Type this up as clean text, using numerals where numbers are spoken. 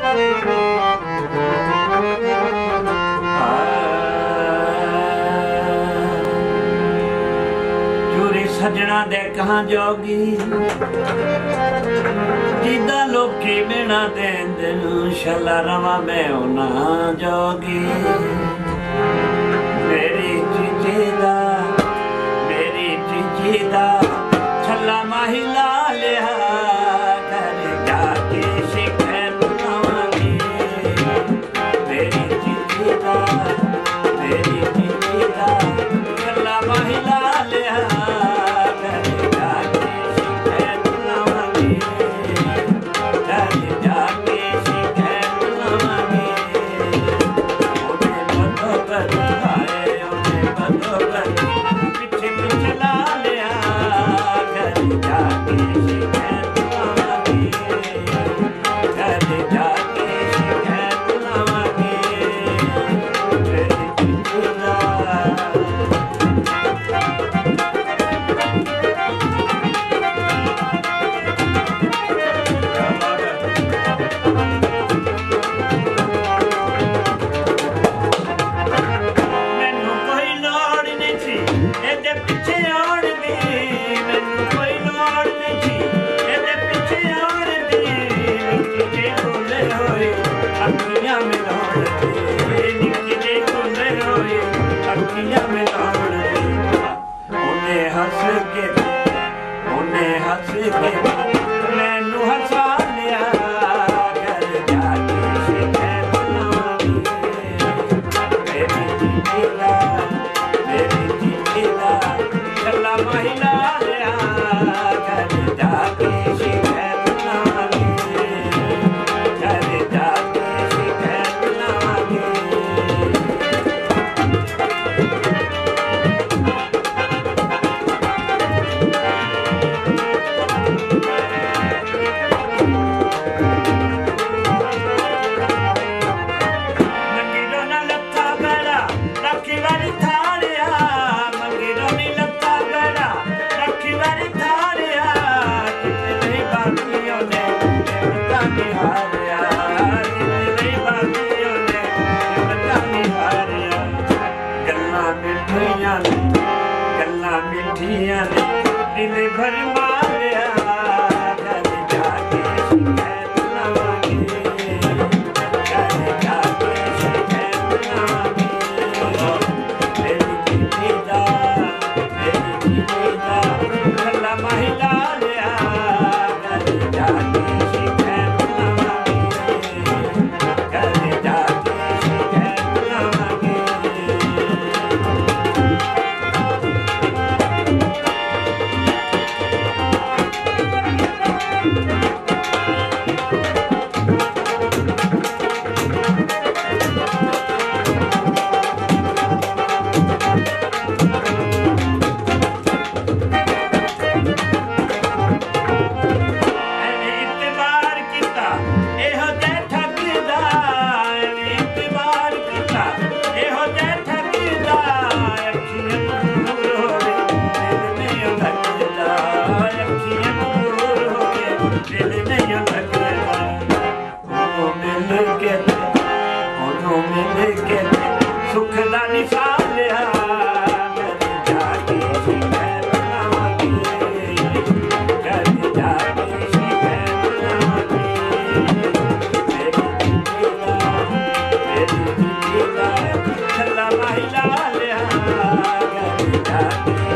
सजना दे कहाँ जोगी जिदा लोकी बिना देंदे शला रवा मैं होना जोगी मेरी चीची दा छला माही ला लिया घर जाके शिखे बुलावांगी मेरी चीची दा छला माही ला लिया हंस के मैनू हंसा लिया घर जाके शिखे बुलावांगी मेरी चीची दा छला माही ला लिया घर जाके शिखे बुलावांगी घर जाके शिखे बुलावांगी गल्ला मिठिया ने दिल भर मारिया घर जाके शिखे बुलावांगी घर जाके शिखे बुलावांगी मेरी चीची दा छला माही ला लिया घर जाके शिखे बुलावांगी घर जाके शिखे बुलावांगी सुख दा निशान लिया घर जाके शिखे बुलावांगी घर जाके शिखे बुलावांगी मेरी चीची दा छला माही ला लिया घर जाके